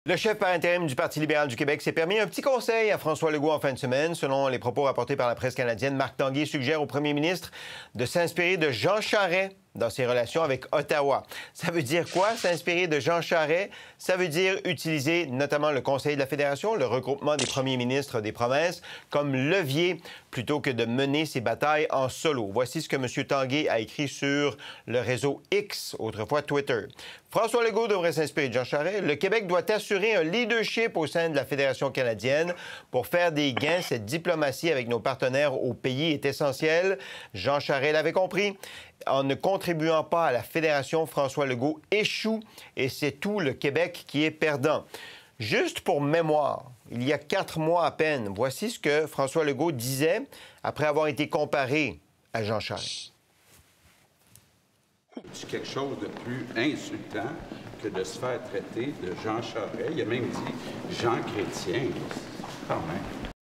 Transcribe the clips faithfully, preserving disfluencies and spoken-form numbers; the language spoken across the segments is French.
Le chef par intérim du Parti libéral du Québec s'est permis un petit conseil à François Legault en fin de semaine. Selon les propos rapportés par la presse canadienne, Marc Tanguay suggère au premier ministre de s'inspirer de Jean Charest dans ses relations avec Ottawa. Ça veut dire quoi, s'inspirer de Jean Charest? Ça veut dire utiliser notamment le Conseil de la Fédération, le regroupement des premiers ministres des provinces, comme levier plutôt que de mener ses batailles en solo. Voici ce que M. Tanguay a écrit sur le réseau X, autrefois Twitter. François Legault devrait s'inspirer de Jean Charest. Le Québec doit assurer un leadership au sein de la Fédération canadienne. Pour faire des gains, cette diplomatie avec nos partenaires au pays est essentielle. Jean Charest l'avait compris. En ne contribuant pas à la Fédération, François Legault échoue et c'est tout le Québec qui est perdant. Juste pour mémoire, il y a quatre mois à peine, voici ce que François Legault disait après avoir été comparé à Jean Charest. C'est quelque chose de plus insultant que de se faire traiter de Jean Charest. Il a même dit Jean Chrétien. Quand même.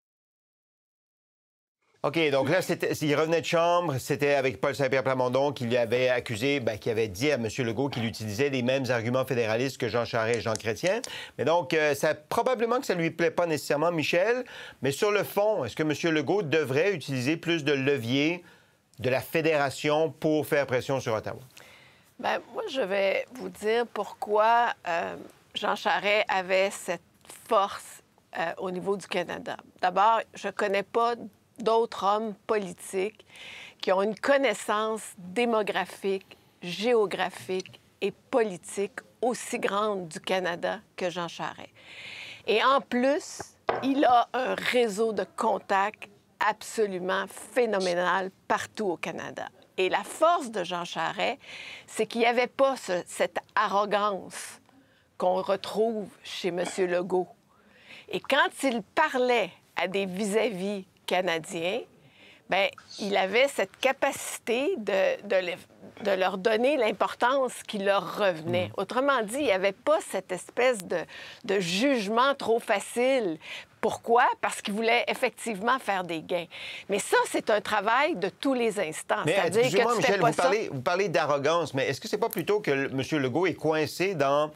OK, donc là, il revenait de chambre, c'était avec Paul Saint-Pierre Plamondon qui lui avait accusé, bien, qui avait dit à M. Legault qu'il utilisait les mêmes arguments fédéralistes que Jean Charest et Jean Chrétien. Mais donc, euh, ça, probablement que ça ne lui plaît pas nécessairement, Michel. Mais sur le fond, est-ce que M. Legault devrait utiliser plus de leviers de la Fédération pour faire pression sur Ottawa? Bien, moi, je vais vous dire pourquoi euh, Jean Charest avait cette force euh, au niveau du Canada. D'abord, je ne connais pas d'autres hommes politiques qui ont une connaissance démographique, géographique et politique aussi grande du Canada que Jean Charest. Et en plus, il a un réseau de contacts absolument phénoménal partout au Canada. Et la force de Jean Charest, c'est qu'il n'y avait pas ce, cette arrogance qu'on retrouve chez M. Legault. Et quand il parlait à des vis-à-vis canadiens, bien, il avait cette capacité de, de, le, de leur donner l'importance qui leur revenait. Mmh. Autrement dit, il n'y avait pas cette espèce de, de jugement trop facile. Pourquoi? Parce qu'il voulait effectivement faire des gains. Mais ça, c'est un travail de tous les instants. C'est-à-dire que tu Michel, pas vous, parlez, vous parlez d'arrogance, mais est-ce que c'est pas plutôt que M. Legault est coincé dans...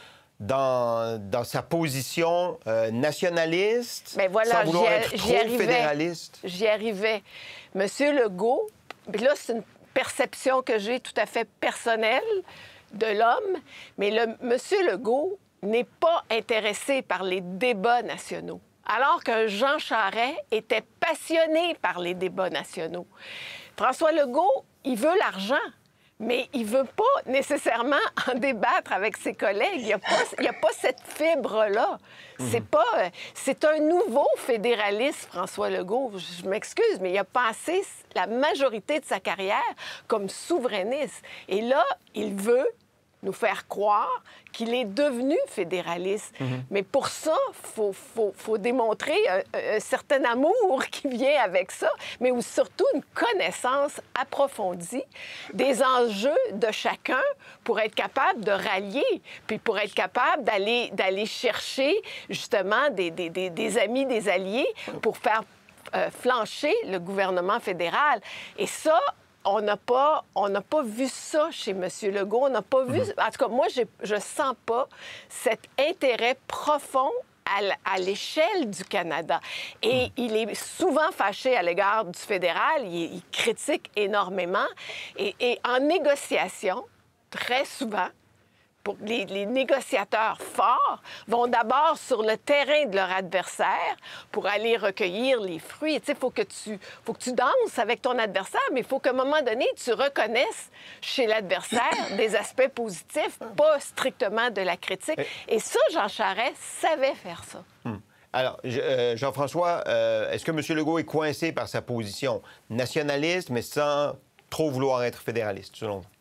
Dans, dans sa position euh, nationaliste, mais voilà, sans vouloir être trop arrivais, fédéraliste? J'y arrivais. M. Legault, là, c'est une perception que j'ai tout à fait personnelle de l'homme, mais le, M. Legault n'est pas intéressé par les débats nationaux, alors que Jean Charest était passionné par les débats nationaux. François Legault, il veut l'argent. Mais il ne veut pas nécessairement en débattre avec ses collègues. Il n'y a, a pas cette fibre-là. Mm-hmm. C'est pas... C'est un nouveau fédéraliste, François Legault. Je m'excuse, mais il a passé la majorité de sa carrière comme souverainiste. Et là, il veut nous faire croire qu'il est devenu fédéraliste. Mm-hmm. Mais pour ça, il faut, faut, faut démontrer un, un certain amour qui vient avec ça, mais surtout une connaissance approfondie des enjeux de chacun pour être capable de rallier, puis pour être capable d'aller, d'aller chercher justement des, des, des, des amis, des alliés pour faire euh, flancher le gouvernement fédéral. Et ça, On n'a pas, on n'a pas vu ça chez M. Legault. On n'a pas vu... En tout cas, moi, je ne sens pas cet intérêt profond à l'échelle du Canada. Et il est souvent fâché à l'égard du fédéral. Il, il critique énormément. Et, et en négociation, très souvent, pour les, les négociateurs forts vont d'abord sur le terrain de leur adversaire pour aller recueillir les fruits. Tu sais, il faut que tu, faut que tu danses avec ton adversaire, mais il faut qu'à un moment donné, tu reconnaisses chez l'adversaire des aspects positifs, pas strictement de la critique. Et ça, Jean Charest savait faire ça. Hum. Alors, euh, Jean-François, euh, est-ce que M. Legault est coincé par sa position nationaliste, mais sans trop vouloir être fédéraliste, selon vous?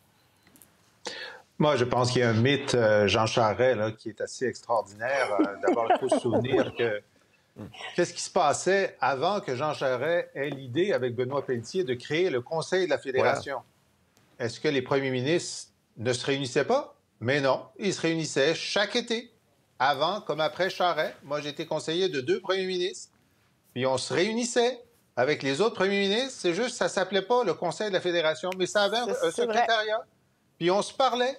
Moi, je pense qu'il y a un mythe, euh, Jean Charest, là, qui est assez extraordinaire. Euh, D'abord, il faut se souvenir que qu'est-ce qui se passait avant que Jean Charest ait l'idée, avec Benoît Pelletier, de créer le Conseil de la Fédération. Voilà. Est-ce que les premiers ministres ne se réunissaient pas? Mais non, ils se réunissaient chaque été, avant comme après Charest. Moi, j'étais conseiller de deux premiers ministres, puis on se réunissait avec les autres premiers ministres. C'est juste, ça s'appelait pas le Conseil de la Fédération, mais ça avait un, un secrétariat. Puis on se parlait.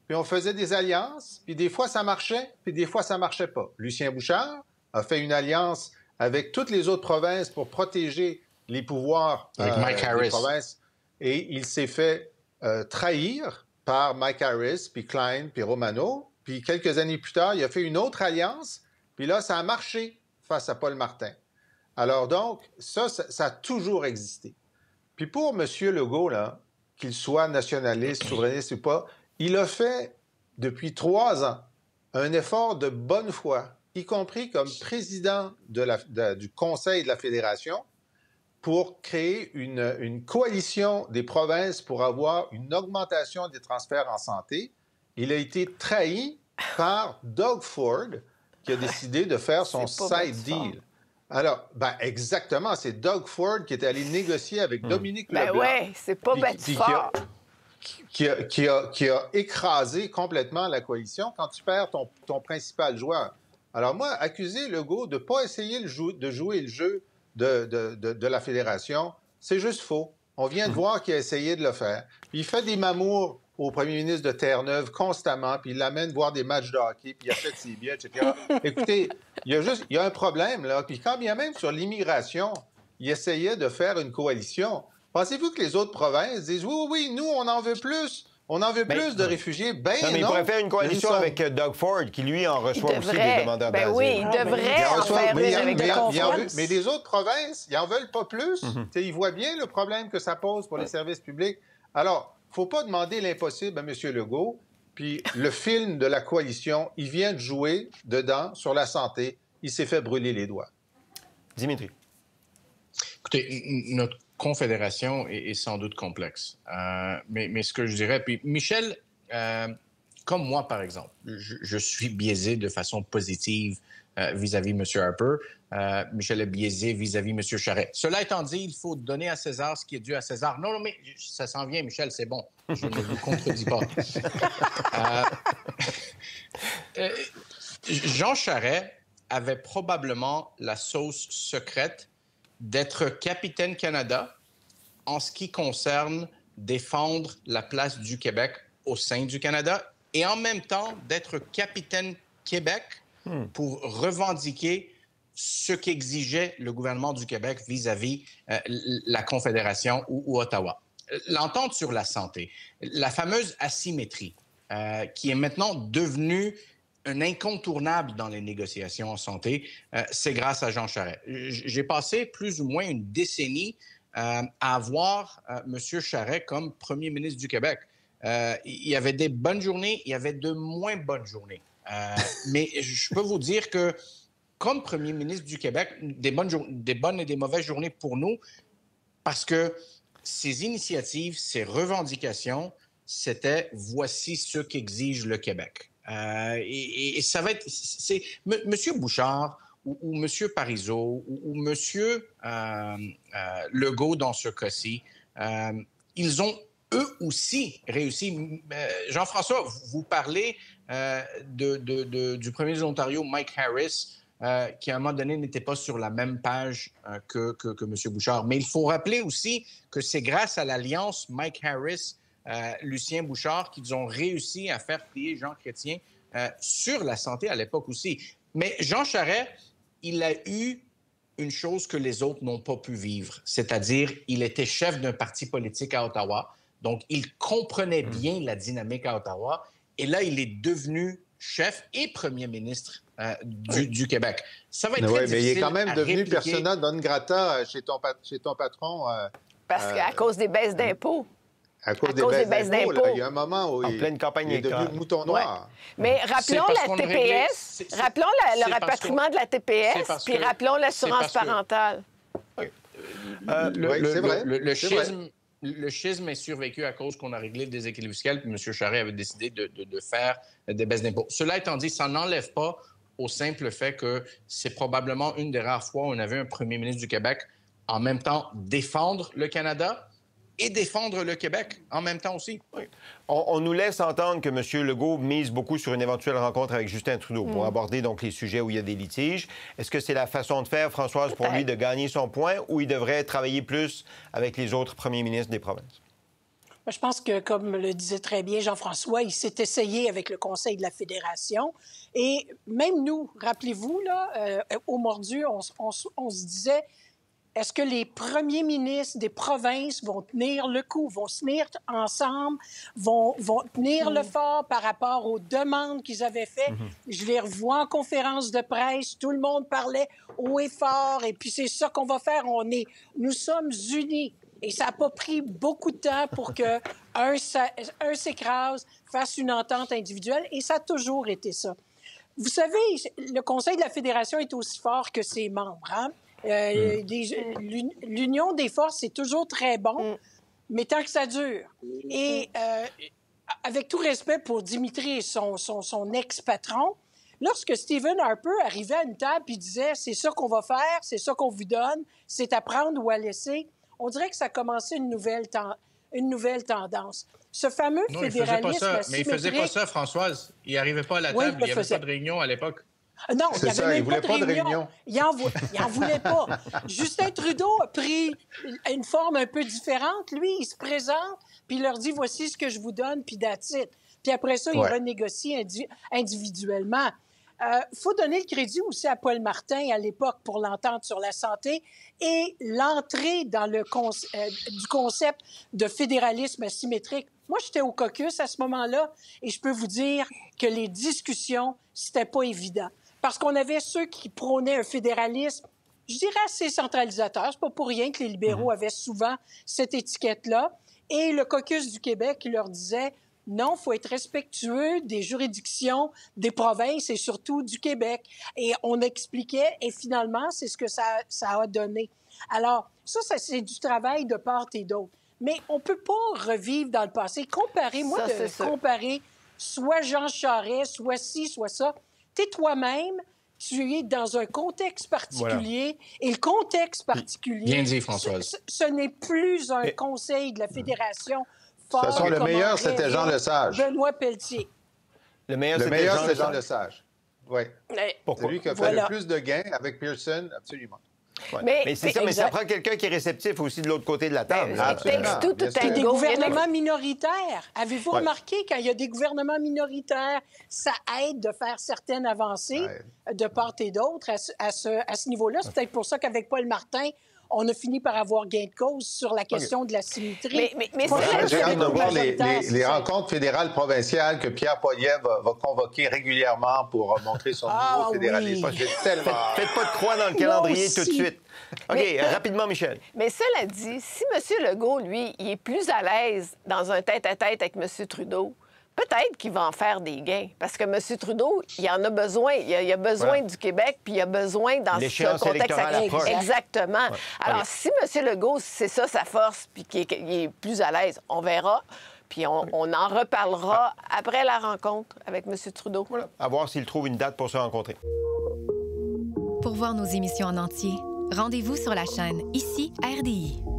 puis on faisait des alliances, puis des fois ça marchait, puis des fois ça marchait pas. Lucien Bouchard a fait une alliance avec toutes les autres provinces pour protéger les pouvoirs avec euh, Mike Harris. des provinces, et il s'est fait euh, trahir par Mike Harris, puis Klein, puis Romano, puis quelques années plus tard, il a fait une autre alliance, puis là, ça a marché face à Paul Martin. Alors donc, ça, ça, ça a toujours existé. Puis pour M. Legault, là, qu'il soit nationaliste, souverainiste ou pas, il a fait, depuis trois ans, un effort de bonne foi, y compris comme président de la, de, du Conseil de la Fédération, pour créer une, une coalition des provinces pour avoir une augmentation des transferts en santé. Il a été trahi par Doug Ford, qui a décidé de faire son side deal. Alors, ben exactement, c'est Doug Ford qui est allé négocier avec mmh. Dominique ben Leblanc. Ben oui, c'est pas battu fort. Qui a, qui, a, qui a écrasé complètement la coalition quand tu perds ton, ton principal joueur. Alors moi, accuser Legault de ne pas essayer le jou- de jouer le jeu de, de, de, de la Fédération, c'est juste faux. On vient de mmh. voir qu'il a essayé de le faire. Puis il fait des mamours au premier ministre de Terre-Neuve constamment, puis il l'amène voir des matchs de hockey, puis il achète ses billets, et cetera. Écoutez, il y a juste, il y a un problème, là. Puis quand bien même sur l'immigration, il essayait de faire une coalition. Pensez-vous que les autres provinces disent « Oui, oui, nous, on en veut plus. On en veut mais, plus de réfugiés. » Ben non. Mais il pourrait faire une coalition sont... avec Doug Ford, qui, lui, en reçoit devrait... aussi des demandeurs ben d'asile. oui, il devrait ah, en reçoit... faire mais, une avec mais, mais, mais, mais les autres provinces, ils en veulent pas plus. Mm-hmm. Ils voient bien le problème que ça pose pour les services publics. Alors, il ne faut pas demander l'impossible à M. Legault. Puis le film de la coalition, il vient de jouer dedans sur la santé. Il s'est fait brûler les doigts. Dimitri. Écoutez, notre confédération est, est sans doute complexe. Euh, mais, mais ce que je dirais... Puis Michel, euh, comme moi, par exemple, je, je suis biaisé de façon positive euh, vis-à-vis de M. Harper. Euh, Michel est biaisé vis-à-vis de M. Charest. Cela étant dit, il faut donner à César ce qui est dû à César. Non, non, mais ça s'en vient, Michel, c'est bon. Je ne vous contredis pas. euh, euh, Jean Charest avait probablement la sauce secrète d'être capitaine Canada en ce qui concerne défendre la place du Québec au sein du Canada et en même temps d'être capitaine Québec hmm. pour revendiquer ce qu'exigeait le gouvernement du Québec vis-à-vis euh, la Confédération ou, ou Ottawa. L'entente sur la santé, la fameuse asymétrie, euh, qui est maintenant devenue un incontournable dans les négociations en santé, euh, c'est grâce à Jean Charest. J'ai passé plus ou moins une décennie euh, à avoir euh, M. Charest comme premier ministre du Québec. Euh, il y avait des bonnes journées, il y avait de moins bonnes journées. Euh, mais je peux vous dire que comme premier ministre du Québec, des bonnes, jour- des bonnes et des mauvaises journées pour nous, parce que ces initiatives, ces revendications, c'était « voici ce qu'exige le Québec ». Euh, et, et ça va être... C'est, M. Monsieur Bouchard ou, ou M. Parizeau ou, ou M. Euh, euh, Legault dans ce cas-ci, euh, ils ont eux aussi réussi. Euh, Jean-François, vous parlez euh, de, de, de, du premier ministre de l'Ontario, Mike Harris, euh, qui à un moment donné n'était pas sur la même page euh, que, que, que M. Bouchard. Mais il faut rappeler aussi que c'est grâce à l'alliance Mike Harris Euh, Lucien Bouchard, qu'ils ont réussi à faire plier Jean Chrétien euh, sur la santé à l'époque aussi. Mais Jean Charest, il a eu une chose que les autres n'ont pas pu vivre, c'est-à-dire il était chef d'un parti politique à Ottawa, donc il comprenait bien la dynamique à Ottawa, et là, il est devenu chef et premier ministre euh, du, oui. du Québec. Ça va être oui, très difficile. Mais il est quand même devenu répliquer... persona non grata chez ton, chez ton patron. Euh, Parce qu'à euh, cause des baisses d'impôts. À cause, à des, cause baisses des baisses d'impôts, d'impôts. là, il y a un moment où en il, pleine campagne il est devenu le mouton noir. Ouais. Mais rappelons la T P S, c'est, c'est, rappelons la, le rapatriement de la T P S, puis que, rappelons l'assurance parentale. Que, euh, le, oui, le, c'est vrai. Le, le, c'est schisme, vrai. le schisme est survécu à cause qu'on a réglé le déséquilibre fiscal, puis M. Charest avait décidé de, de, de faire des baisses d'impôts. Cela étant dit, ça n'enlève pas au simple fait que c'est probablement une des rares fois où on avait un premier ministre du Québec en même temps défendre le Canada et défendre le Québec en même temps aussi. Oui. On, on nous laisse entendre que M. Legault mise beaucoup sur une éventuelle rencontre avec Justin Trudeau mm. pour aborder donc les sujets où il y a des litiges. Est-ce que c'est la façon de faire, Françoise, pour lui de gagner son point, ou il devrait travailler plus avec les autres premiers ministres des provinces? Je pense que, comme le disait très bien Jean-François, il s'est essayé avec le Conseil de la Fédération. Et même nous, rappelez-vous, là, euh, au Mordu, on, on, on se disait, est-ce que les premiers ministres des provinces vont tenir le coup, vont se tenir ensemble, vont, vont tenir mmh. le fort par rapport aux demandes qu'ils avaient faites? Mmh. Je les revois en conférence de presse, tout le monde parlait haut et fort, et puis c'est ça qu'on va faire, on est, nous sommes unis. Et ça n'a pas pris beaucoup de temps pour qu'un un s'écrase, fasse une entente individuelle, et ça a toujours été ça. Vous savez, le Conseil de la Fédération est aussi fort que ses membres. Hein? Euh, mm. L'union des forces, c'est toujours très bon, mm. mais tant que ça dure. Et euh, avec tout respect pour Dimitri et son, son, son ex-patron, lorsque Stephen Harper arrivait à une table et disait « c'est ça qu'on va faire, c'est ça qu'on vous donne, c'est à prendre ou à laisser », on dirait que ça commençait une nouvelle, ten... une nouvelle tendance. Ce fameux non, fédéralisme il faisait pas ça. Mais il faisait pas ça, Françoise. Il n'arrivait pas à la table, oui, il n'y avait pas de réunion à l'époque. Non, il n'y avait ça, même il pas, de, pas réunion. de réunion. Il n'en vou... voulait pas. Justin Trudeau a pris une forme un peu différente. Lui, il se présente, puis il leur dit « voici ce que je vous donne, puis that's it ». Puis après ça, ouais. il renégocie indi... individuellement. Il euh, faut donner le crédit aussi à Paul Martin à l'époque pour l'entente sur la santé et l'entrée dans le con... euh, du concept de fédéralisme asymétrique. Moi, j'étais au caucus à ce moment-là et je peux vous dire que les discussions, c'était pas évident. Parce qu'on avait ceux qui prônaient un fédéralisme, je dirais assez centralisateur. C'est pas pour rien que les libéraux avaient souvent cette étiquette-là. Et le caucus du Québec qui leur disait non, il faut être respectueux des juridictions, des provinces et surtout du Québec. Et on expliquait, et finalement, c'est ce que ça, ça a donné. Alors, ça, ça c'est du travail de part et d'autre. Mais on ne peut pas revivre dans le passé. Comparer, moi, ça, de comparer soit Jean Charest, soit ci, soit ça. Tu es toi-même, tu es dans un contexte particulier, voilà. Et le contexte particulier... Bien dit, Françoise. Ce, ce n'est plus un et... conseil de la Fédération... De toute façon, le meilleur, c'était Jean Lesage. Benoît Pelletier. Le meilleur, le c'était meilleur, Jean, Jean, Jean Lesage. Oui. C'est lui qui a fait voilà. le plus de gains avec Pearson, absolument. Ouais. Mais, mais c'est ça, mais ça prend quelqu'un qui est réceptif aussi de l'autre côté de la table. Mais, absolument. Tout, tout un des gouvernements minoritaires. Avez-vous ouais. remarqué, quand il y a des gouvernements minoritaires, ça aide de faire certaines avancées ouais. de part et d'autre à ce, à ce, à ce niveau-là. C'est peut-être pour ça qu'avec Paul Martin, on a fini par avoir gain de cause sur la question okay. de la symétrie. Mais, mais, mais c'est J'ai hâte de voir les, les, les rencontres fédérales provinciales que Pierre Poilievre va, va convoquer régulièrement pour montrer son ah, nouveau fédéralisme. Oui. Tellement... Faites, faites pas de croix dans le calendrier tout de suite. OK, mais, rapidement, Michel. Mais cela dit, si M. Legault, lui, il est plus à l'aise dans un tête-à-tête avec M. Trudeau, peut-être qu'il va en faire des gains. Parce que M. Trudeau, il en a besoin. Il a, il a besoin voilà. du Québec, puis il a besoin dans ce contexte. Exactement. Ouais. Alors, okay. si M. Legault, c'est ça sa force, puis qu'il est, il est plus à l'aise, on verra. Puis on, on en reparlera ah. après la rencontre avec M. Trudeau. Voilà. À voir s'il trouve une date pour se rencontrer. Pour voir nos émissions en entier, rendez-vous sur la chaîne Ici R D I.